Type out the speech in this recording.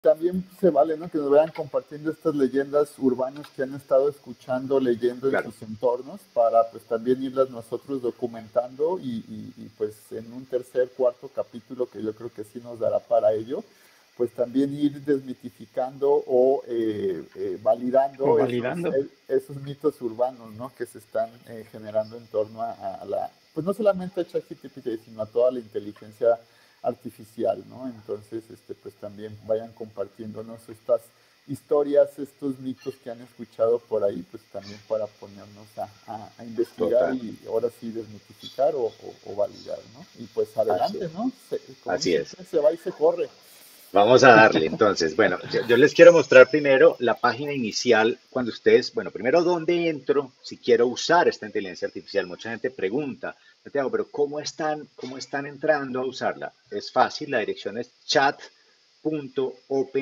también se vale, ¿no? Que nos vayan compartiendo estas leyendas urbanas que han estado escuchando, leyendo en Claro, sus entornos, para pues también irlas nosotros documentando pues en un tercer, cuarto capítulo que yo creo que sí nos dará para ello, pues también ir desmitificando o O validando validando. esos mitos urbanos, ¿no? Que se están generando en torno a la, pues no solamente a ChatGPT, sino a toda la inteligencia artificial, ¿no? Entonces, pues también vayan compartiéndonos estas historias, estos mitos que han escuchado por ahí, pues también para ponernos a investigar total. y ahora sí desmitificar o validar, ¿no? Y pues Así adelante, es. ¿no? Como Así dicen, es. pues, se va y se corre. Vamos a darle. Entonces, bueno, yo les quiero mostrar primero la página inicial cuando ustedes, bueno, primero dónde entro si quiero usar esta inteligencia artificial. Mucha gente pregunta, Santiago, pero cómo están entrando a usarla? Es fácil, la dirección es chat.open